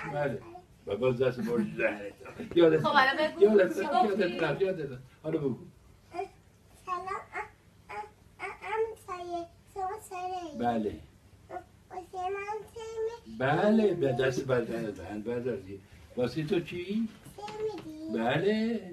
بله و باز دست برش زهره یادت خب الان بگو یادت حالا بگو سلام همسایه شما سره بله واسه من سه بله به دست بردن دهن بردازی واسه تو چی؟ میدی بله